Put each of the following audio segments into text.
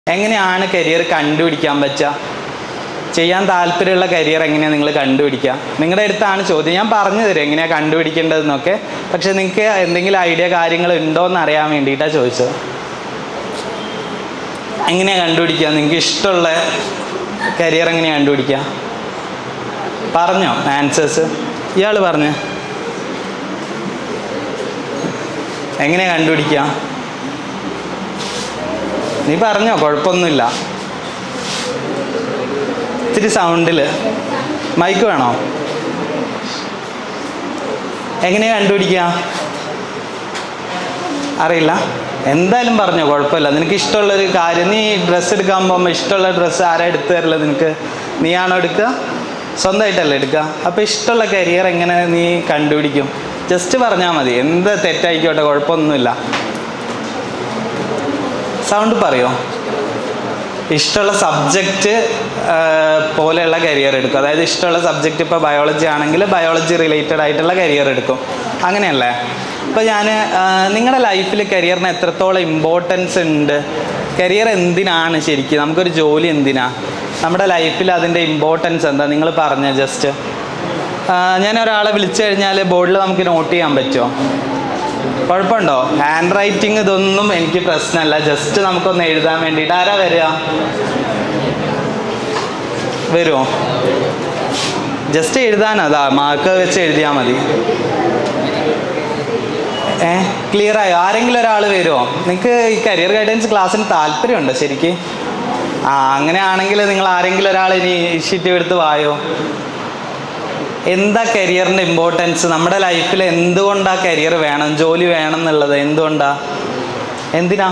എങ്ങനെയാണ് കരിയർ കണ്ടുപിടിക്കാൻ പറ്റുക? ചെയ്യാൻ താല്പര്യമുള്ള കരിയർ എങ്ങനെയാണ് നിങ്ങൾ കണ്ടുപിടിക്കുക? നിങ്ങളുടെ അടുത്താണ് ചോദ്യം. ഞാൻ പറഞ്ഞു തരും എങ്ങനെയാണ് കണ്ടുപിടിക്കേണ്ടതെന്നൊക്കെ. പക്ഷെ നിങ്ങൾക്ക് എന്തെങ്കിലും ഐഡിയ കാര്യങ്ങൾ ഉണ്ടോ എന്ന് അറിയാൻ വേണ്ടിയിട്ടാണ് ചോദിച്ചത്. എങ്ങനെയാണ് കണ്ടുപിടിക്കുക? നിങ്ങൾക്ക് ഇഷ്ടമുള്ള കരിയർ എങ്ങനെയാണ് കണ്ടുപിടിക്കുക? പറഞ്ഞോ ആൻസേഴ്സ്. ഇയാൾ പറഞ്ഞേ, എങ്ങനെയാണ് കണ്ടുപിടിക്കുക? നീ പറഞ്ഞോ, കുഴപ്പമൊന്നുമില്ല. ഇത്തിരി സൗണ്ടിൽ. മൈക്ക് വേണോ? എങ്ങനെയാണ് കണ്ടുപിടിക്കുക? അറിയില്ല. എന്തായാലും പറഞ്ഞോ, കുഴപ്പമില്ല. നിനക്ക് ഇഷ്ടമുള്ളൊരു കാര്യം, നീ ഡ്രസ്സ് എടുക്കാൻ പോകുമ്പോൾ ഇഷ്ടമുള്ള ഡ്രസ്സ് ആരാ എടുത്തു തരില്ല നിനക്ക്? നീയാണോ എടുക്കുക? സ്വന്തമായിട്ടല്ലേ എടുക്കുക? അപ്പോൾ ഇഷ്ടമുള്ള കരിയർ എങ്ങനെ നീ കണ്ടുപിടിക്കും? ജസ്റ്റ് പറഞ്ഞാൽ മതി. എന്ത് തെറ്റായിക്കോട്ടെ, കുഴപ്പമൊന്നുമില്ല. സൗണ്ട് പറയോ? ഇഷ്ടമുള്ള സബ്ജക്റ്റ് പോലെയുള്ള കരിയർ എടുക്കും. അതായത് ഇഷ്ടമുള്ള സബ്ജക്റ്റ് ഇപ്പോൾ ബയോളജി ആണെങ്കിൽ ബയോളജി റിലേറ്റഡ് ആയിട്ടുള്ള കരിയർ എടുക്കും. അങ്ങനെയല്ലേ? ഇപ്പോൾ ഞാൻ നിങ്ങളുടെ ലൈഫിൽ കരിയറിന് എത്രത്തോളം ഇമ്പോർട്ടൻസ് ഉണ്ട്? കരിയർ എന്തിനാണ് ശരിക്കും? നമുക്കൊരു ജോലി എന്തിനാ? നമ്മുടെ ലൈഫിൽ അതിൻ്റെ ഇമ്പോർട്ടൻസ് എന്താ? നിങ്ങൾ പറഞ്ഞ ജസ്റ്റ്. ഞാൻ ഒരാളെ വിളിച്ചു കഴിഞ്ഞാൽ ബോർഡിൽ നമുക്ക് നോട്ട് ചെയ്യാൻ പറ്റുമോ? കുഴപ്പമുണ്ടോ? ഹാൻഡ് റൈറ്റിംഗ് ഇതൊന്നും എനിക്ക് പ്രശ്നമല്ല. ജസ്റ്റ് നമുക്കൊന്ന് എഴുതാൻ വേണ്ടിയിട്ട്. ആരാ വരിക? വരുമോ? ജസ്റ്റ് എഴുതാനോ? അതാ മാർക്ക് വെച്ച് എഴുതിയാൽ മതി. ക്ലിയർ ആയോ? ആരെങ്കിലും ഒരാൾ വരുമോ? നിങ്ങൾക്ക് ഈ കരിയർ ഗൈഡൻസ് ക്ലാസ്സിന് താല്പര്യമുണ്ടോ ശരിക്കും? അങ്ങനെയാണെങ്കിൽ നിങ്ങൾ ആരെങ്കിലും ഒരാൾ ഇനി ഇനിഷ്യേറ്റീവ് എടുത്ത് വായോ. എന്താ കരിയറിൻ്റെ ഇമ്പോർട്ടൻസ്? നമ്മുടെ ലൈഫിൽ എന്തുകൊണ്ടാണ് കരിയർ വേണം, ജോലി വേണം എന്നുള്ളത്? എന്തുകൊണ്ടാ? എന്തിനാ?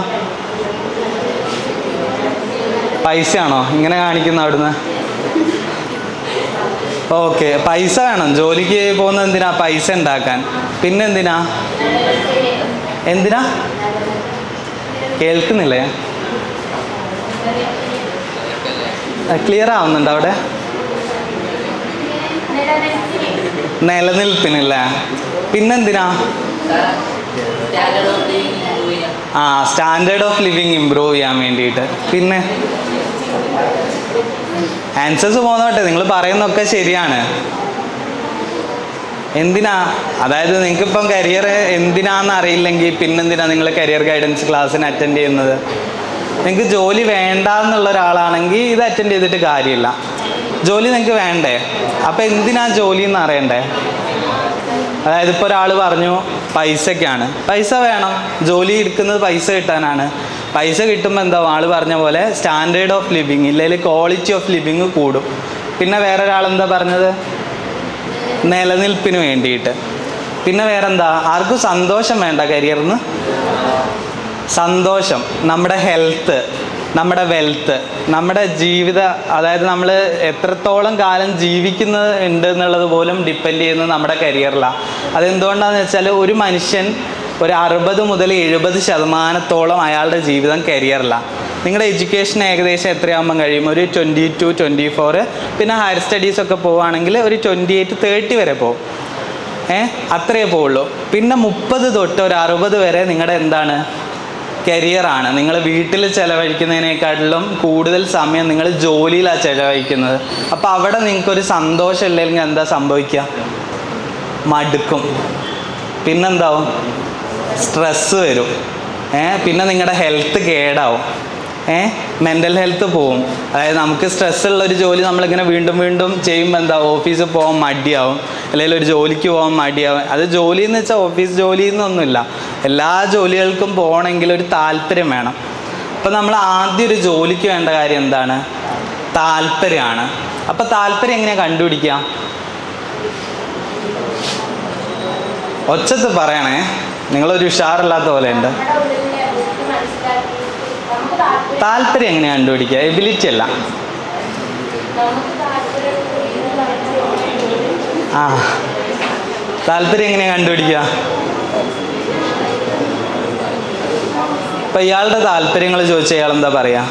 പൈസയാണോ ഇങ്ങനെ കാണിക്കുന്ന അവിടുന്ന്? ഓക്കെ, പൈസ വേണം. ജോലിക്ക് പോകുന്നത് എന്തിനാ? പൈസ ഉണ്ടാക്കാൻ. പിന്നെന്തിനാ? എന്തിനാ? കേൾക്കുന്നില്ലേ? ക്ലിയർ ആവുന്നുണ്ട് അവിടെ? നിലനിൽപ്പിനില്ല. പിന്നെന്തിനാ? സ്റ്റാൻഡേർഡ് ഓഫ് ലിവിങ് ഇമ്പ്രൂവ് ചെയ്യാൻ വേണ്ടിയിട്ട്. പിന്നെ ആൻസേഴ്സ് പോന്നോട്ടെ, നിങ്ങൾ പറയുന്നതൊക്കെ ശരിയാണ്. എന്തിനാ? അതായത് നിങ്ങൾക്കിപ്പം കരിയർ എന്തിനാന്ന് അറിയില്ലെങ്കിൽ പിന്നെന്തിനാ നിങ്ങൾ കരിയർ ഗൈഡൻസ് ക്ലാസ്സിന് അറ്റൻഡ് ചെയ്യുന്നത്? നിങ്ങൾക്ക് ജോലി വേണ്ട എന്നുള്ള ഒരാളാണെങ്കിൽ ഇത് അറ്റൻഡ് ചെയ്തിട്ട് കാര്യമില്ല. ജോലി നിങ്ങൾക്ക് വേണ്ടേ? അപ്പം എന്തിനാ ജോലി എന്ന് അറിയണ്ടേ? അതായത് ഇപ്പോൾ ഒരാൾ പറഞ്ഞു പൈസയ്ക്കാണ്. പൈസ വേണം. ജോലി എടുക്കുന്നത് പൈസ കിട്ടാനാണ്. പൈസ കിട്ടുമ്പോൾ എന്താ ആൾ പറഞ്ഞ പോലെ സ്റ്റാൻഡേർഡ് ഓഫ് ലിവിങ് ഇല്ലെങ്കിൽ ക്വാളിറ്റി ഓഫ് ലിവിങ് കൂടും. പിന്നെ വേറെ ഒരാളെന്താ പറഞ്ഞത്? നിലനിൽപ്പിന് വേണ്ടിയിട്ട്. പിന്നെ വേറെന്താ? ആർക്കും സന്തോഷം വേണ്ട കരിയറിന്? സന്തോഷം, നമ്മുടെ ഹെൽത്ത്, നമ്മുടെ വെൽത്ത്, നമ്മുടെ ജീവിത, അതായത് നമ്മൾ എത്രത്തോളം കാലം ജീവിക്കുന്നത് ഉണ്ട് എന്നുള്ളത് പോലും ഡിപ്പെൻഡ് ചെയ്യുന്നത് നമ്മുടെ കരിയറിലാണ്. അതെന്തുകൊണ്ടാണെന്ന് വെച്ചാൽ ഒരു മനുഷ്യൻ ഒരു 60 മുതൽ 70% അയാളുടെ ജീവിതം കരിയറിലാണ്. നിങ്ങളുടെ എഡ്യൂക്കേഷൻ ഏകദേശം എത്രയാകുമ്പം കഴിയും? ഒരു 22, 24. പിന്നെ ഹയർ സ്റ്റഡീസൊക്കെ പോവുകയാണെങ്കിൽ ഒരു 28, 30 വരെ പോകും. അത്രയേ പോവുള്ളൂ. പിന്നെ 30 തൊട്ട് ഒരു 60 വരെ നിങ്ങളുടെ എന്താണ്? കരിയറാണ്. നിങ്ങൾ വീട്ടിൽ ചിലവഴിക്കുന്നതിനേക്കാട്ടിലും കൂടുതൽ സമയം നിങ്ങൾ ജോലിയിലാണ് ചിലവഴിക്കുന്നത്. അപ്പോൾ അവിടെ നിങ്ങൾക്കൊരു സന്തോഷം ഇല്ലെങ്കിൽ എന്താ സംഭവിക്കുക? മടുക്കും. പിന്നെന്താവും? സ്ട്രെസ്സ് വരും. പിന്നെ നിങ്ങളുടെ ഹെൽത്ത് കേടാവും. മെൻ്റൽ ഹെൽത്ത് പോവും. അതായത് നമുക്ക് സ്ട്രെസ്സുള്ളൊരു ജോലി നമ്മളിങ്ങനെ വീണ്ടും വീണ്ടും ചെയ്യുമ്പോൾ എന്താ? ഓഫീസിൽ പോകാൻ മടിയാവും, അല്ലെങ്കിൽ ഒരു ജോലിക്ക് പോകാൻ മടിയാവും. അത് ജോലി എന്ന് വെച്ചാൽ ഓഫീസ് ജോലി എന്നൊന്നുമില്ല. എല്ലാ ജോലികൾക്കും പോകണമെങ്കിൽ ഒരു താല്പര്യം വേണം. അപ്പം നമ്മൾ ആദ്യം ഒരു ജോലിക്ക് വേണ്ട കാര്യം എന്താണ്? താല്പര്യമാണ്. അപ്പം താല്പര്യം എങ്ങനെയാണ് കണ്ടുപിടിക്കുക? ഒച്ചത്ത് പറയണേ, നിങ്ങളൊരു ഉഷാറില്ലാത്ത പോലെ ഉണ്ട്. താല്പര്യം എങ്ങനെയാണ് കണ്ടുപിടിക്കുക? എബിലിറ്റി അല്ല. താല്പര്യം എങ്ങനെയാണ് കണ്ടുപിടിക്കുക? ഇപ്പം ഇയാളുടെ താല്പര്യങ്ങൾ ചോദിച്ചാൽ ഇയാൾ എന്താ പറയുക?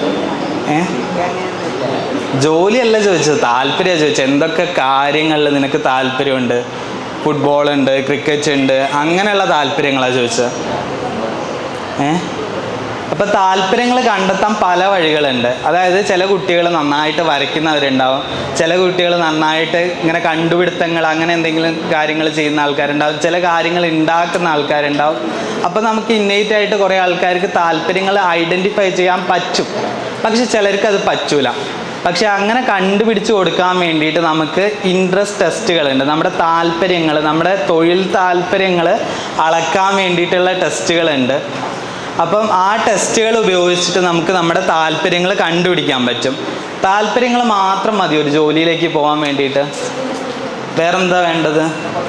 ജോലിയല്ല ചോദിച്ചത്, താല്പര്യമാണ് ചോദിച്ചത്. എന്തൊക്കെ കാര്യങ്ങളിൽ നിനക്ക് താല്പര്യമുണ്ട്? ഫുട്ബോളുണ്ട്, ക്രിക്കറ്റ് ഉണ്ട്, അങ്ങനെയുള്ള താല്പര്യങ്ങളാണ് ചോദിച്ചത്. അപ്പോൾ താല്പര്യങ്ങൾ കണ്ടെത്താൻ പല വഴികളുണ്ട്. അതായത് ചില കുട്ടികൾ നന്നായിട്ട് വരയ്ക്കുന്നവരുണ്ടാവും, ചില കുട്ടികൾ നന്നായിട്ട് ഇങ്ങനെ കണ്ടുപിടുത്തങ്ങൾ അങ്ങനെ എന്തെങ്കിലും കാര്യങ്ങൾ ചെയ്യുന്ന ആൾക്കാരുണ്ടാവും, ചില കാര്യങ്ങൾ ഉണ്ടാക്കുന്ന ആൾക്കാരുണ്ടാവും. അപ്പോൾ നമുക്ക് ഇന്നേറ്റ് ആയിട്ട് കുറേ ആൾക്കാർക്ക് താല്പര്യങ്ങൾ ഐഡൻറ്റിഫൈ ചെയ്യാൻ പറ്റും, പക്ഷെ ചിലർക്ക് അത് പറ്റൂല. പക്ഷെ അങ്ങനെ കണ്ടുപിടിച്ച് കൊടുക്കാൻ വേണ്ടിയിട്ട് നമുക്ക് ഇൻട്രസ്റ്റ് ടെസ്റ്റുകളുണ്ട്. നമ്മുടെ താല്പര്യങ്ങൾ, നമ്മുടെ തൊഴിൽ താല്പര്യങ്ങൾ അളക്കാൻ വേണ്ടിയിട്ടുള്ള ടെസ്റ്റുകളുണ്ട്. അപ്പം ആ ടെസ്റ്റുകൾ ഉപയോഗിച്ചിട്ട് നമുക്ക് നമ്മുടെ താല്പര്യങ്ങൾ കണ്ടുപിടിക്കാൻ പറ്റും. താല്പര്യങ്ങൾ മാത്രം മതി ഒരു ജോലിയിലേക്ക് പോകാൻ വേണ്ടിയിട്ട്? വേറെന്താ വേണ്ടത്?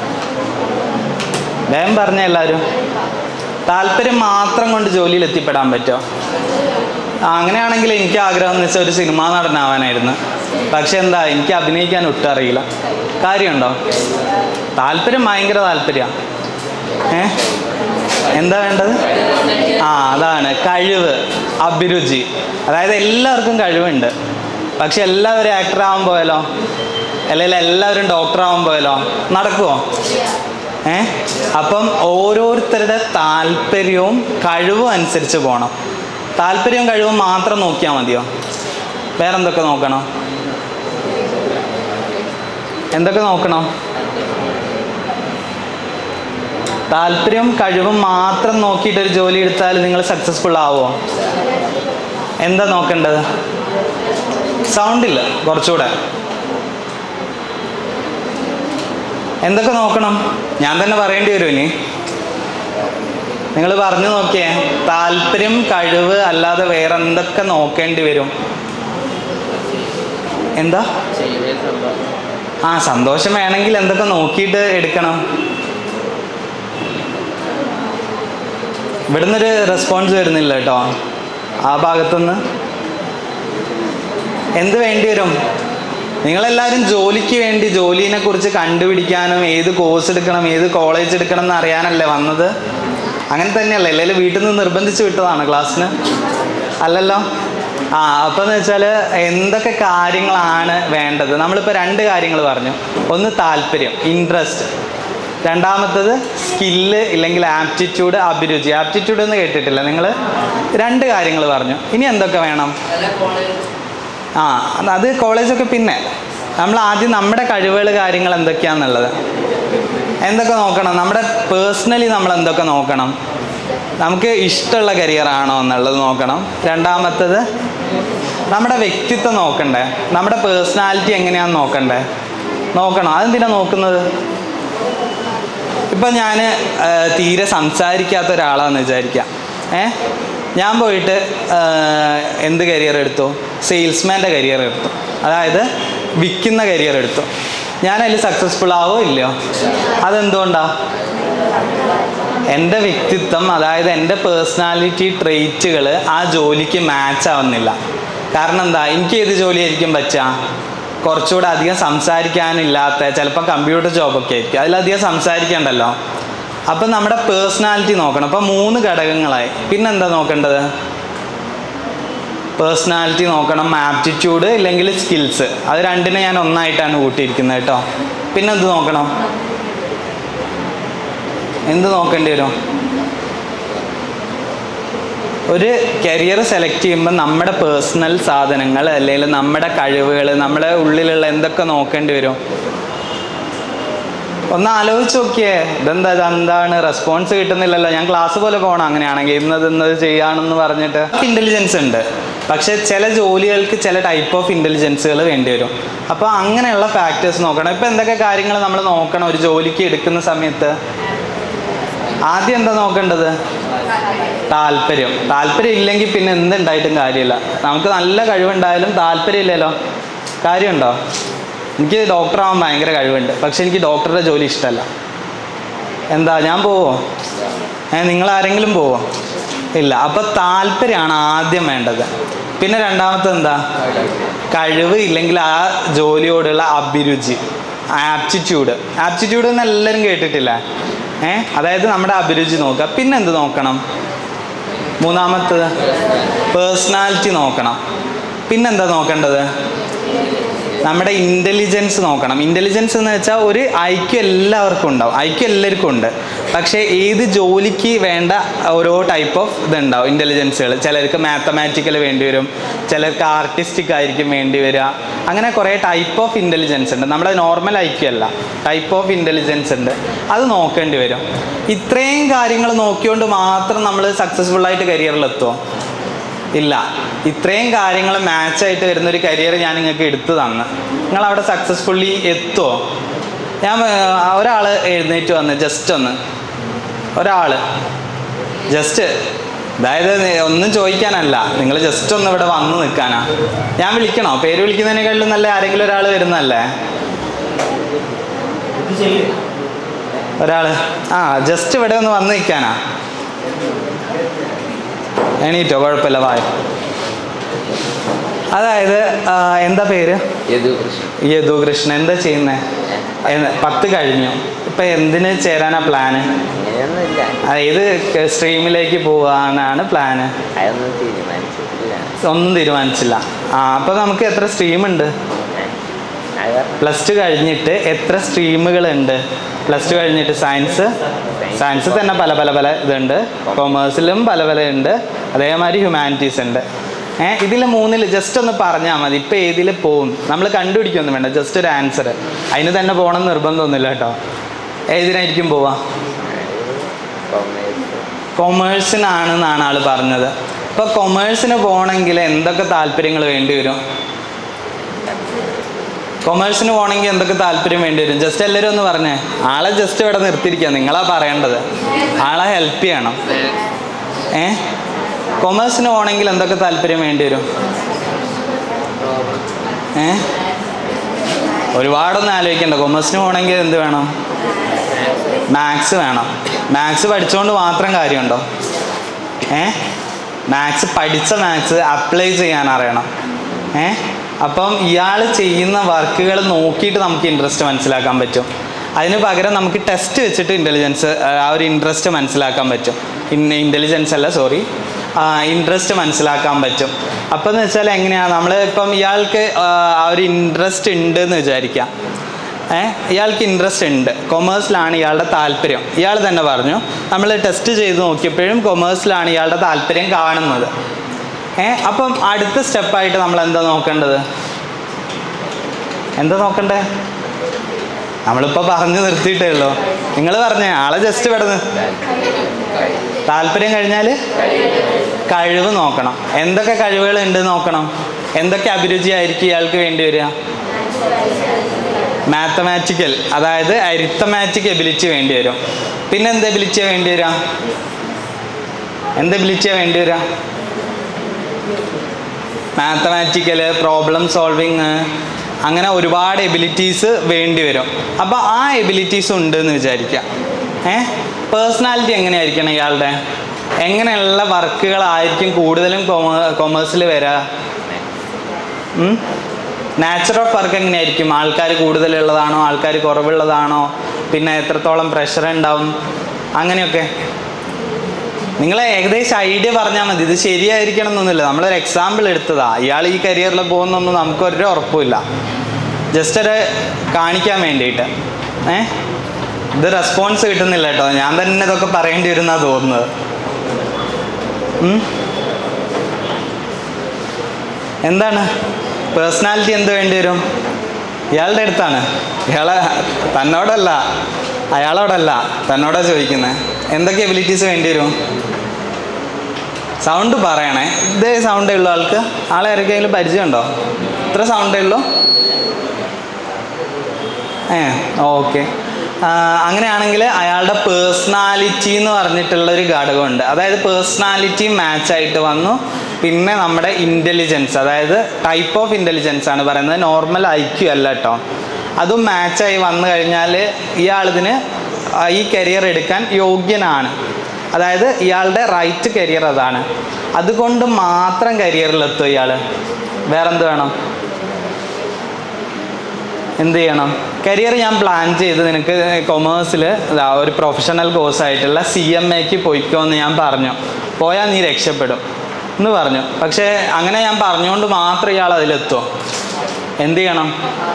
വേഗം പറഞ്ഞ എല്ലാവരും. താല്പര്യം മാത്രം കൊണ്ട് ജോലിയിൽ എത്തിപ്പെടാൻ പറ്റുമോ? അങ്ങനെയാണെങ്കിൽ എനിക്ക് ആഗ്രഹം എന്ന് വെച്ചാൽ ഒരു സിനിമാ നടനാവാനായിരുന്നു. പക്ഷെ എന്താ, എനിക്ക് അഭിനയിക്കാൻ ഒട്ടും അറിയില്ല. കാര്യമുണ്ടോ? താല്പര്യം ഭയങ്കര താല്പര്യമാണ്. എന്താ വേണ്ടത്? അതാണ് കഴിവ്, അഭിരുചി. അതായത് എല്ലാവർക്കും കഴിവുണ്ട്, പക്ഷെ എല്ലാവരും ആക്ടർ ആവാൻ പോയാലോ, അല്ലെങ്കിൽ എല്ലാവരും ഡോക്ടർ ആവാൻ പോയാലോ നടക്കുമോ? അപ്പം ഓരോരുത്തരുടെ താല്പര്യവും കഴിവും അനുസരിച്ച് പോകണം. താല്പര്യവും കഴിവും മാത്രം നോക്കിയാൽ മതിയോ? വേറെന്തൊക്കെ നോക്കണം? എന്തൊക്കെ നോക്കണം? താല്പര്യവും കഴിവും മാത്രം നോക്കിയിട്ടൊരു ജോലി എടുത്താൽ നിങ്ങൾ സക്സസ്ഫുൾ ആവുമോ? എന്താ നോക്കേണ്ടത്? സൗണ്ടില്ല, കുറച്ചുകൂടെ. എന്തൊക്കെ നോക്കണം? ഞാൻ തന്നെ പറയേണ്ടി വരും ഇനി. നിങ്ങൾ പറഞ്ഞു നോക്കിയേ. താല്പര്യം, കഴിവ് അല്ലാതെ വേറെ എന്തൊക്കെ നോക്കേണ്ടി വരും? എന്താ? സന്തോഷം വേണമെങ്കിൽ എന്തൊക്കെ നോക്കിയിട്ട് എടുക്കണം? ഇവിടുന്നൊരു റെസ്പോൺസ് വരുന്നില്ല കേട്ടോ, ആ ഭാഗത്തുനിന്ന്. എന്ത് വേണ്ടി വരും? നിങ്ങളെല്ലാവരും ജോലിക്ക് വേണ്ടി ജോലിനെ കുറിച്ച് കണ്ടുപിടിക്കാനും ഏത് കോഴ്സ് എടുക്കണം, ഏത് കോളേജ് എടുക്കണം എന്ന് അറിയാനല്ലേ വന്നത്? അങ്ങനെ തന്നെയല്ലേ? അല്ലെങ്കിൽ വീട്ടിൽ നിന്ന് നിർബന്ധിച്ച് വിട്ടതാണ് ക്ലാസ്സിന്? അല്ലല്ലോ. അപ്പോൾ എന്ന് വെച്ചാൽ എന്തൊക്കെ കാര്യങ്ങളാണ് വേണ്ടത്? നമ്മളിപ്പോൾ 2 കാര്യങ്ങൾ പറഞ്ഞു. ഒന്ന് താല്പര്യം, ഇൻട്രസ്റ്റ്. രണ്ടാമത്തത് സ്കില്ല് ഇല്ലെങ്കിൽ ആപ്റ്റിറ്റ്യൂഡ്, അഭിരുചി. ആപ്റ്റിറ്റ്യൂഡ് എന്ന് കേട്ടിട്ടില്ല നിങ്ങൾ? 2 കാര്യങ്ങൾ പറഞ്ഞു. ഇനി എന്തൊക്കെ വേണം? അത് കോളേജൊക്കെ പിന്നെ. നമ്മൾ ആദ്യം നമ്മുടെ കഴിവുകൾ, കാര്യങ്ങൾ എന്തൊക്കെയാണെന്നുള്ളത് എന്തൊക്കെ നോക്കണം? നമ്മുടെ പേഴ്സണലി നമ്മൾ എന്തൊക്കെ നോക്കണം? നമുക്ക് ഇഷ്ടമുള്ള കരിയറാണോ എന്നുള്ളത് നോക്കണം. രണ്ടാമത്തത് നമ്മുടെ വ്യക്തിത്വം നോക്കണ്ടേ? നമ്മുടെ പേഴ്സണാലിറ്റി എങ്ങനെയാണെന്ന് നോക്കണം. അതെന്തിനാണ് നോക്കുന്നത്? ഇപ്പം ഞാൻ തീരെ സംസാരിക്കാത്ത ഒരാളാണെന്ന് വിചാരിക്കാം. ഞാൻ പോയിട്ട് എന്ത് കരിയർ എടുത്തു? സെയിൽസ്മാൻ്റെ കരിയർ എടുത്തു, അതായത് വിൽക്കുന്ന കരിയർ എടുത്തു. ഞാനതിൽ സക്സസ്ഫുൾ ആവോ ഇല്ലയോ? അതെന്തുകൊണ്ടാണ്? എൻ്റെ വ്യക്തിത്വം, അതായത് എൻ്റെ പേഴ്സണാലിറ്റി ട്രെയ്റ്റുകൾ ആ ജോലിക്ക് മാച്ച് ആവുന്നില്ല. കാരണം എന്താ? എനിക്ക് ഏത് ജോലിയായിരിക്കും പറ്റുക? കുറച്ചുകൂടെ അധികം സംസാരിക്കാനില്ലാത്ത, ചിലപ്പോൾ കമ്പ്യൂട്ടർ ജോബൊക്കെ ആയിരിക്കും, അതിലധികം സംസാരിക്കണ്ടല്ലോ. അപ്പം നമ്മുടെ പേഴ്സണാലിറ്റി നോക്കണം. അപ്പം 3 ഘടകങ്ങളായി. പിന്നെന്താ നോക്കേണ്ടത്? പേഴ്സണാലിറ്റി നോക്കണം, ആപ്റ്റിറ്റ്യൂഡ് ഇല്ലെങ്കിൽ സ്കിൽസ്. അത് 2നെ ഞാൻ ഒന്നായിട്ടാണ് കൂട്ടിയിരിക്കുന്നത് കേട്ടോ. പിന്നെന്ത് നോക്കണം? എന്ത് നോക്കേണ്ടി വരും? ഒരു കരിയർ സെലക്ട് ചെയ്യുമ്പോൾ നമ്മുടെ പേഴ്സണൽ സാധനങ്ങൾ അല്ലെങ്കിൽ നമ്മുടെ കഴിവുകൾ, നമ്മുടെ ഉള്ളിലുള്ള എന്തൊക്കെ നോക്കേണ്ടി വരും? ഒന്ന് ആലോചിച്ച് നോക്കിയേ. എന്താണ് റെസ്പോൺസ് കിട്ടുന്നില്ലല്ലോ? ഞാൻ ക്ലാസ് പോലെ പോകണം അങ്ങനെയാണെങ്കിൽ. ഇന്നത് ചെയ്യാണെന്ന് പറഞ്ഞിട്ട്. ഇൻ്റലിജൻസ് ഉണ്ട്, പക്ഷെ ചില ജോലികൾക്ക് ചില ടൈപ്പ് ഓഫ് ഇൻ്റലിജൻസുകൾ വേണ്ടി വരും. അപ്പോൾ അങ്ങനെയുള്ള ഫാക്ടേഴ്സ് നോക്കണം. ഇപ്പോൾ എന്തൊക്കെ കാര്യങ്ങൾ നമ്മൾ നോക്കണം ഒരു ജോലിക്ക് എടുക്കുന്ന സമയത്ത്? ആദ്യം എന്താ നോക്കേണ്ടത്? താല്പര്യം. താല്പര്യം ഇല്ലെങ്കിൽ പിന്നെ എന്തുണ്ടായിട്ടും കാര്യമില്ല. നമുക്ക് നല്ല കഴിവുണ്ടായാലും താല്പര്യം ഇല്ലല്ലോ, കാര്യമുണ്ടോ? എനിക്ക് ഡോക്ടർ ആവാൻ ഭയങ്കര കഴിവുണ്ട്, പക്ഷെ എനിക്ക് ഡോക്ടറുടെ ജോലി ഇഷ്ടമല്ല. എന്താ, ഞാൻ പോവോ? നിങ്ങളാരെങ്കിലും പോവോ? ഇല്ല. അപ്പോൾ താല്പര്യമാണ് ആദ്യം വേണ്ടത്. പിന്നെ രണ്ടാമത്തെ എന്താ? കഴിവ് ഇല്ലെങ്കിൽ ആ ജോലിയോടുള്ള അഭിരുചി, ആപ്റ്റിറ്റ്യൂഡ്. ആപ്റ്റിറ്റ്യൂഡ് എന്ന് എല്ലാവരും കേട്ടിട്ടില്ല. അതായത് നമ്മുടെ അഭിരുചി നോക്കുക. പിന്നെ എന്ത് നോക്കണം? മൂന്നാമത്തത് പേഴ്സണാലിറ്റി നോക്കണം. പിന്നെന്താ നോക്കേണ്ടത്? നമ്മുടെ ഇൻ്റലിജൻസ് നോക്കണം. ഇൻ്റലിജൻസ് എന്ന് വെച്ചാൽ ഒരു ഐക്യു എല്ലാവർക്കും ഉണ്ടാവും, ഐക്യു എല്ലാവർക്കും ഉണ്ട്. പക്ഷേ ഏത് ജോലിക്ക് വേണ്ട ഓരോ ടൈപ്പ് ഓഫ് ഇതുണ്ടാവും ഇൻ്റലിജൻസുകൾ. ചിലർക്ക് മാത്തമാറ്റിക്കൽ വേണ്ടി വരും, ചിലർക്ക് ആർട്ടിസ്റ്റിക് ആയിരിക്കും വേണ്ടി വരിക. അങ്ങനെ കുറേ ടൈപ്പ് ഓഫ് ഇൻ്റലിജൻസ് ഉണ്ട്. നമ്മുടെ നോർമൽ ഐക്യു അല്ല, ടൈപ്പ് ഓഫ് ഇൻ്റലിജൻസ് ഉണ്ട്. അത് നോക്കേണ്ടി വരും. ഇത്രയും കാര്യങ്ങൾ നോക്കിക്കൊണ്ട് മാത്രം നമ്മൾ സക്സസ്ഫുള്ളായിട്ട് കരിയറിലെത്തുമോ? ഇല്ല. ഇത്രയും കാര്യങ്ങൾ മാച്ചായിട്ട് വരുന്നൊരു കരിയർ ഞാൻ നിങ്ങൾക്ക് എടുത്തു തന്ന് നിങ്ങളവിടെ സക്സസ്ഫുള്ളി എത്തുമോ? ഞാൻ ഒരാൾ എഴുന്നേറ്റ് വന്ന് ഒരാൾ ജസ്റ്റ് അതായത് ഒന്നും ചോദിക്കാനല്ല, നിങ്ങൾ ജസ്റ്റ് ഒന്ന് ഇവിടെ വന്ന് നിൽക്കാനാ. ഞാൻ വിളിക്കണോ? പേര് വിളിക്കുന്നതിനേക്കാളും നല്ല ആരെങ്കിലും ഒരാൾ വരുന്നല്ലേ? ഒരാൾ ജസ്റ്റ് ഇവിടെ ഒന്ന് വന്ന് നിൽക്കാനാ. എണീറ്റോ? കുഴപ്പമില്ല, വായ. അതായത് എന്താ പേര്? യദുകൃഷ്ണൻ. എന്താ ചെയ്യുന്നേ? 10 കഴിഞ്ഞു. ഇപ്പം എന്തിന് ചേരാനാ പ്ലാന്? ഏത് സ്ട്രീമിലേക്ക് പോകാനാണ് പ്ലാന്? ഒന്നും തീരുമാനിച്ചില്ല. അപ്പം നമുക്ക് എത്ര സ്ട്രീമുണ്ട്? +2 കഴിഞ്ഞിട്ട് എത്ര സ്ട്രീമുകളുണ്ട്? +2 കഴിഞ്ഞിട്ട് സയൻസ് തന്നെ പല ഇതുണ്ട്, കൊമേഴ്സിലും പല ഉണ്ട്, അതേമാതിരി ഹ്യൂമാനിറ്റീസ് ഉണ്ട്. ഇതിൽ 3-ൽ ജസ്റ്റ് ഒന്ന് പറഞ്ഞാൽ മതി. ഇപ്പം ഏതിൽ പോവും? നമ്മൾ കണ്ടുപിടിക്കൊന്നും വേണ്ട, ജസ്റ്റ് ഒരു ആൻസർ. അതിന് തന്നെ പോകണം നിർബന്ധമൊന്നുമില്ല കേട്ടോ. ഏതിനായിരിക്കും പോവാ? കൊമേഴ്സിനാണെന്നാണ് ആൾ പറഞ്ഞത്. ഇപ്പോൾ കൊമേഴ്സിന് പോകണമെങ്കിൽ എന്തൊക്കെ താല്പര്യങ്ങൾ വേണ്ടി വരും? കൊമേഴ്സിന് പോകണമെങ്കിൽ എന്തൊക്കെ താല്പര്യം വേണ്ടി വരും? ജസ്റ്റ് എല്ലാവരും ഒന്ന് പറഞ്ഞേ. ആളെ ജസ്റ്റ് ഇവിടെ നിർത്തിയിരിക്കുക, നിങ്ങളാ പറയേണ്ടത്. ആളെ ഹെൽപ്പ് ചെയ്യണം. കൊമേഴ്സിന് പോകണമെങ്കിൽ എന്തൊക്കെ താല്പര്യം വേണ്ടി വരും? ഒരുപാടൊന്നും ആലോചിക്കണ്ട. കൊമേഴ്സിന് പോകണമെങ്കിൽ എന്ത് വേണം? മാത്സ് വേണം. മാത്സ് പഠിച്ചുകൊണ്ട് മാത്രം കാര്യമുണ്ടോ? മാത്സ് അപ്ലൈ ചെയ്യാൻ അറിയണം. അപ്പം ഇയാൾ ചെയ്യുന്ന വർക്കുകൾ നോക്കിയിട്ട് നമുക്ക് ഇൻട്രസ്റ്റ് മനസ്സിലാക്കാൻ പറ്റും. അതിന് പകരം നമുക്ക് ടെസ്റ്റ് വെച്ചിട്ട് ഇൻ്റലിജൻസ്, ആ ഒരു ഇൻട്രസ്റ്റ് മനസ്സിലാക്കാൻ പറ്റും. ഇൻട്രസ്റ്റ് മനസ്സിലാക്കാൻ പറ്റും. അപ്പം എന്ന് വെച്ചാൽ എങ്ങനെയാണ്? നമ്മൾ ഇപ്പം ഇയാൾക്ക് ആ ഒരു ഇൻട്രസ്റ്റ് ഉണ്ട് എന്ന് വിചാരിക്കാം. ഇയാൾക്ക് ഇൻട്രസ്റ്റ് ഉണ്ട്, കൊമേഴ്സിലാണ് ഇയാളുടെ താല്പര്യം. ഇയാൾ തന്നെ പറഞ്ഞു, നമ്മൾ ടെസ്റ്റ് ചെയ്ത് നോക്കിയപ്പോഴും കൊമേഴ്സിലാണ് ഇയാളുടെ താല്പര്യം കാണുന്നത്. അപ്പം അടുത്ത സ്റ്റെപ്പായിട്ട് നമ്മൾ എന്താ നോക്കേണ്ടത്? നോക്കണ്ടേ? നമ്മളിപ്പോൾ പറഞ്ഞു നിർത്തിയിട്ടേ ഉള്ളൂ. നിങ്ങൾ പറഞ്ഞേ, ആളെ ജസ്റ്റ് പെടുന്നു. താല്പര്യം കഴിഞ്ഞാൽ കഴിവ് നോക്കണം. എന്തൊക്കെ കഴിവുകൾ ഉണ്ട് നോക്കണം. എന്തൊക്കെ അഭിരുചി ആയിരിക്കും ഇയാൾക്ക് വേണ്ടി വരിക? മാത്തമാറ്റിക്കൽ, അതായത് അരിത്തമാറ്റിക് എബിലിറ്റി വേണ്ടി വരും. പിന്നെ എന്ത് എബിലിറ്റിയാണ് വേണ്ടി വരിക? മാത്തമാറ്റിക്കൽ, പ്രോബ്ലം സോൾവിങ്, അങ്ങനെ ഒരുപാട് എബിലിറ്റീസ് വേണ്ടി വരും. അപ്പോൾ ആ എബിലിറ്റീസ് ഉണ്ട് എന്ന് വിചാരിക്കുക. പേഴ്സണാലിറ്റി എങ്ങനെയായിരിക്കണം ഇയാളുടെ? എങ്ങനെയുള്ള വർക്കുകളായിരിക്കും കൂടുതലും കൊമേഴ്സിൽ വരിക? നാച്ചർ ഓഫ് വർക്ക് എങ്ങനെയായിരിക്കും? ആൾക്കാർ കൂടുതലുള്ളതാണോ, ആൾക്കാർ കുറവുള്ളതാണോ, പിന്നെ എത്രത്തോളം പ്രഷർ ഉണ്ടാവും, അങ്ങനെയൊക്കെ നിങ്ങൾ ഏകദേശം ഐഡിയ പറഞ്ഞാൽ മതി. ഇത് ശരിയായിരിക്കണം എന്നൊന്നുമില്ല, നമ്മളൊരു എക്സാമ്പിൾ എടുത്തതാ. ഇയാൾ ഈ കരിയറിൽ പോകുന്നൊന്നും നമുക്കൊരു ഉറപ്പുമില്ല, ജസ്റ്റ് ഒരു കാണിക്കാൻ വേണ്ടിയിട്ട്. ഇത് റെസ്പോൺസ് കിട്ടുന്നില്ല കേട്ടോ, ഞാൻ തന്നെ ഇതൊക്കെ പറയേണ്ടി വരുന്നാണ് തോന്നുന്നത്. എന്താണ് പേഴ്സണാലിറ്റി? എന്ത് വേണ്ടി വരും? ഇയാളുടെ അടുത്താണ്. തന്നോടല്ല, അയാളോടല്ല, തന്നോടാ ചോദിക്കുന്നത്. എന്തൊക്കെ എബിലിറ്റീസ് വേണ്ടി വരും? സൗണ്ട് പറയണേ. ഇതേ സൗണ്ടേ ഉള്ളൂ ആൾക്ക്? ആളെ ആർക്കെങ്കിലും പരിചയമുണ്ടോ? ഇത്ര സൗണ്ടേ ഉള്ളൂ? ഓക്കെ. അങ്ങനെയാണെങ്കിൽ അയാളുടെ പേഴ്സണാലിറ്റി എന്ന് പറഞ്ഞിട്ടുള്ളൊരു ഘടകമുണ്ട്. അതായത് പേഴ്സണാലിറ്റി മാച്ചായിട്ട് വന്നു. പിന്നെ നമ്മുടെ ഇൻ്റലിജൻസ്, അതായത് ടൈപ്പ് ഓഫ് ഇൻ്റലിജൻസ് ആണ് പറയുന്നത്, നോർമൽ IQ അല്ല കേട്ടോ. അതും മാച്ചായി വന്നു കഴിഞ്ഞാൽ ഇയാളിതിന് ഈ കരിയർ എടുക്കാൻ യോഗ്യനാണ്. അതായത് ഇയാളുടെ റൈറ്റ് കരിയർ അതാണ്. അതുകൊണ്ട് മാത്രം കരിയറിലെത്തും ഇയാൾ. വേറെന്ത് വേണം? എന്ത് ചെയ്യണം? കരിയർ ഞാൻ പ്ലാൻ ചെയ്ത് നിനക്ക് കൊമേഴ്സിൽ ഒരു പ്രൊഫഷണൽ കോഴ്സായിട്ടുള്ള CMAക്ക് പോയിക്കോ എന്ന് ഞാൻ പറഞ്ഞു. പോയാൽ നീ രക്ഷപ്പെടും എന്ന് പറഞ്ഞു. പക്ഷേ അങ്ങനെ ഞാൻ പറഞ്ഞുകൊണ്ട് മാത്രം ഇയാൾ അതിലെത്തുമോ? എന്ത് ചെയ്യണം?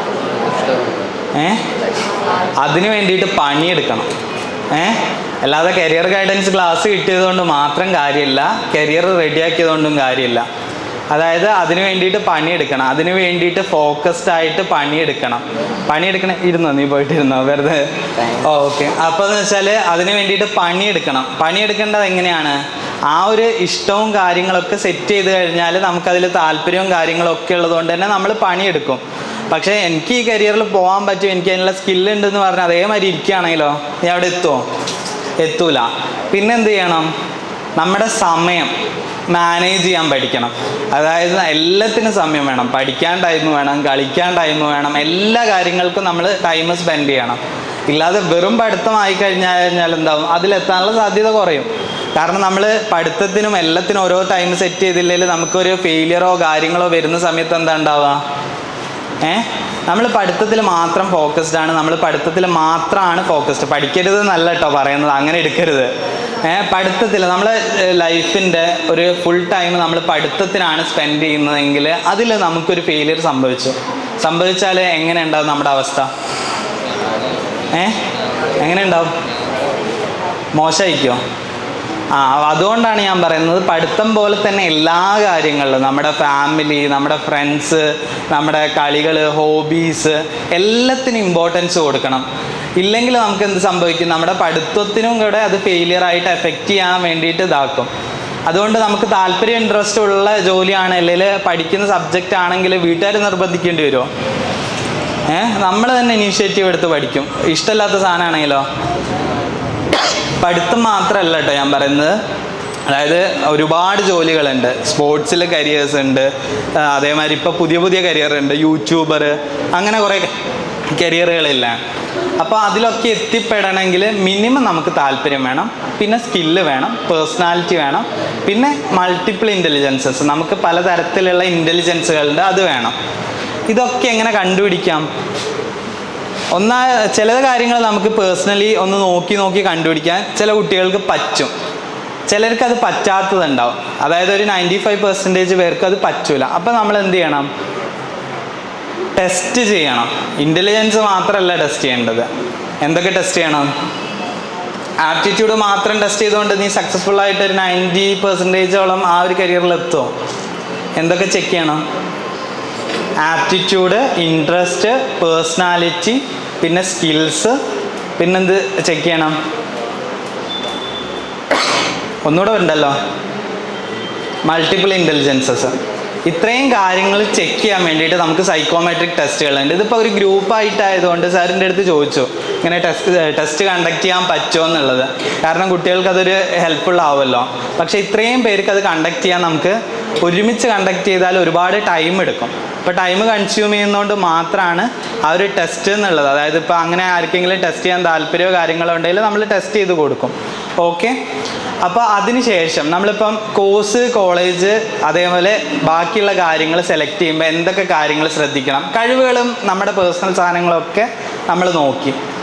അതിന് വേണ്ടിയിട്ട് പണിയെടുക്കണം. അല്ലാതെ കരിയർ ഗൈഡൻസ് ക്ലാസ് കിട്ടിയത് കൊണ്ട് മാത്രം കാര്യമില്ല, കരിയർ റെഡിയാക്കിയതുകൊണ്ടും കാര്യമില്ല. അതായത് അതിന് വേണ്ടിയിട്ട് പണിയെടുക്കണം, അതിന് വേണ്ടിയിട്ട് ഫോക്കസ്ഡ് ആയിട്ട് പണിയെടുക്കണം. ഇരുന്നോ, നീ പോയിട്ടിരുന്നോ വെറുതെ? ഓക്കെ. അപ്പോൾ എന്ന് വെച്ചാൽ അതിന് വേണ്ടിയിട്ട് പണിയെടുക്കണം. പണിയെടുക്കേണ്ടത് എങ്ങനെയാണ്? ആ ഒരു ഇഷ്ടവും കാര്യങ്ങളൊക്കെ സെറ്റ് ചെയ്ത് കഴിഞ്ഞാൽ നമുക്കതിൽ താല്പര്യവും കാര്യങ്ങളൊക്കെ ഉള്ളതുകൊണ്ട് തന്നെ നമ്മൾ പണിയെടുക്കും. പക്ഷേ എനിക്ക് ഈ കരിയറിൽ പോകാൻ പറ്റും, എനിക്ക് അതിനുള്ള സ്കില്ലുണ്ടെന്ന് പറഞ്ഞാൽ അതേമാതിരി ഇരിക്കുകയാണെങ്കിലോ നീ അവിടെ എത്തൂല. പിന്നെന്ത് ചെയ്യണം? നമ്മുടെ സമയം മാനേജ് ചെയ്യാൻ പഠിക്കണം. അതായത് എല്ലാത്തിനും സമയം വേണം. പഠിക്കാൻ ടൈം വേണം, കളിക്കാൻ ടൈം വേണം, എല്ലാ കാര്യങ്ങൾക്കും നമ്മൾ ടൈം സ്പെൻഡ് ചെയ്യണം. ഇല്ലാതെ വെറും പഠിത്തമായി കഴിഞ്ഞാൽ എന്താവും? അതിലെത്താനുള്ള സാധ്യത കുറയും. കാരണം നമ്മൾ പഠിത്തത്തിനും എല്ലാത്തിനും ഓരോ ടൈം സെറ്റ് ചെയ്തില്ലെങ്കിൽ നമുക്കൊരു ഫെയിലിയറോ കാര്യങ്ങളോ വരുന്ന സമയത്ത് എന്താ ഉണ്ടാവുക? നമ്മൾ പഠിത്തത്തിൽ മാത്രം ഫോക്കസ്ഡ് ആണ്, നമ്മൾ പഠിത്തത്തിൽ മാത്രമാണ് ഫോക്കസ്ഡ്. പഠിക്കരുത് എന്നല്ല കേട്ടോ പറയുന്നത്, അങ്ങനെ എടുക്കരുത്. പഠിത്തത്തിൽ നമ്മൾ ലൈഫിൻ്റെ ഒരു ഫുൾ ടൈം നമ്മൾ പഠിത്തത്തിനാണ് സ്പെൻഡ് ചെയ്യുന്നതെങ്കിൽ അതിൽ നമുക്കൊരു ഫെയിലിയർ സംഭവിച്ചാൽ എങ്ങനെ ഉണ്ടാവും നമ്മുടെ അവസ്ഥ? എങ്ങനെ ഉണ്ടാവും? മോശമായിരിക്കുമോ? അതുകൊണ്ടാണ് ഞാൻ പറയുന്നത് പഠിത്തം പോലെ തന്നെ എല്ലാ കാര്യങ്ങളിലും നമ്മുടെ ഫാമിലി, നമ്മുടെ ഫ്രണ്ട്സ്, നമ്മുടെ കളികൾ, ഹോബീസ് എല്ലാത്തിനും ഇമ്പോർട്ടൻസ് കൊടുക്കണം. ഇല്ലെങ്കിൽ നമുക്ക് എന്ത് സംഭവിക്കും? നമ്മുടെ പഠിത്തത്തിനും കൂടെ അത് ഫെയിലിയർ ആയിട്ട് എഫക്റ്റ് ചെയ്യാൻ വേണ്ടിയിട്ട് ഇതാക്കും. അതുകൊണ്ട് നമുക്ക് താല്പര്യം ഇൻട്രസ്റ്റ് ഉള്ള ജോലിയാണ്, അല്ലെങ്കിൽ പഠിക്കുന്ന സബ്ജക്റ്റ് ആണെങ്കിൽ വീട്ടുകാർ നിർബന്ധിക്കേണ്ടി വരുമോ? നമ്മൾ തന്നെ ഇനീഷ്യേറ്റീവ് എടുത്ത് പഠിക്കും. ഇഷ്ടമില്ലാത്ത സാധനമാണെങ്കിലോ? പഠിത്തം മാത്രമല്ല കേട്ടോ ഞാൻ പറയുന്നത്. അതായത് ഒരുപാട് ജോലികളുണ്ട്. സ്പോർട്സിൽ കരിയേഴ്സ് ഉണ്ട്, അതേമാതിരി ഇപ്പോൾ പുതിയ കരിയറുണ്ട്, യൂട്യൂബർ, അങ്ങനെ കുറേ കരിയറുകളില്ല. അപ്പോൾ അതിലൊക്കെ എത്തിപ്പെടണമെങ്കിൽ മിനിമം നമുക്ക് താല്പര്യം വേണം, പിന്നെ സ്കില്ല് വേണം, പേഴ്സണാലിറ്റി വേണം, പിന്നെ മൾട്ടിപ്പിൾ ഇൻ്റലിജൻസസ്, നമുക്ക് പലതരത്തിലുള്ള ഇൻ്റലിജൻസുകളുണ്ട്, അത് വേണം. ഇതൊക്കെ എങ്ങനെ കണ്ടുപിടിക്കാം? ചില കാര്യങ്ങൾ നമുക്ക് പേഴ്സണലി ഒന്ന് നോക്കി കണ്ടുപിടിക്കാൻ ചില കുട്ടികൾക്ക് പറ്റും, ചിലർക്ക് അത് പറ്റാത്തതുണ്ടാവും. അതായത് ഒരു 95% പേർക്ക് അത് പറ്റൂല. അപ്പം നമ്മൾ എന്ത് ചെയ്യണം? ടെസ്റ്റ് ചെയ്യണം. ഇൻ്റലിജൻസ് മാത്രമല്ല ടെസ്റ്റ് ചെയ്യേണ്ടത്. എന്തൊക്കെ ടെസ്റ്റ് ചെയ്യണം? ആപ്റ്റിറ്റ്യൂഡ് മാത്രം ടെസ്റ്റ് ചെയ്തുകൊണ്ട് നീ സക്സസ്ഫുൾ ആയിട്ട് ഒരു 90%ഓളം ആ ഒരു കരിയറിൽ എത്തുമോ? എന്തൊക്കെ ചെക്ക് ചെയ്യണം? ആപ്റ്റിറ്റ്യൂഡ്, ഇൻട്രസ്റ്റ്, പേഴ്സണാലിറ്റി, പിന്നെ സ്കിൽസ്, പിന്നെന്ത് ചെക്ക് ചെയ്യണം? ഒന്നുകൂടെ ഉണ്ടല്ലോ, മൾട്ടിപ്പിൾ ഇൻ്റലിജൻസസ്. ഇത്രയും കാര്യങ്ങൾ ചെക്ക് ചെയ്യാൻ വേണ്ടിയിട്ട് നമുക്ക് സൈക്കോമെട്രിക് ടെസ്റ്റുകളുണ്ട്. ഇതിപ്പോൾ ഒരു ഗ്രൂപ്പായിട്ടായതുകൊണ്ട് സാറിൻ്റെ അടുത്ത് ചോദിച്ചു ഇങ്ങനെ ടെസ്റ്റ് കണ്ടക്ട് ചെയ്യാൻ പറ്റുമോ എന്നുള്ളത്. കാരണം കുട്ടികൾക്ക് അതൊരു ഹെൽപ്ഫുൾ ആവുമല്ലോ. പക്ഷേ ഇത്രയും പേർക്ക് അത് കണ്ടക്ട് ചെയ്യാൻ നമുക്ക് ഒരുമിച്ച് കണ്ടക്ട് ചെയ്താൽ ഒരുപാട് ടൈം എടുക്കും. ഇപ്പോൾ ടൈം കൺസ്യൂം ചെയ്യുന്നതുകൊണ്ട് മാത്രമാണ് ആ ഒരു ടെസ്റ്റ് എന്നുള്ളത്. അതായത് ഇപ്പോൾ അങ്ങനെ ആർക്കെങ്കിലും ടെസ്റ്റ് ചെയ്യാൻ താല്പര്യമോ കാര്യങ്ങളോ ഉണ്ടെങ്കിൽ നമ്മൾ ടെസ്റ്റ് ചെയ്ത് കൊടുക്കും. ഓക്കെ. അപ്പോൾ അതിന് ശേഷം നമ്മളിപ്പം കോഴ്സ്, കോളേജ്, അതേപോലെ ബാക്കിയുള്ള കാര്യങ്ങൾ സെലക്ട് ചെയ്യുമ്പോൾ എന്തൊക്കെ കാര്യങ്ങൾ ശ്രദ്ധിക്കണം? കഴിവുകളും നമ്മുടെ പേഴ്സണൽ സാധനങ്ങളൊക്കെ നമ്മൾ നോക്കി.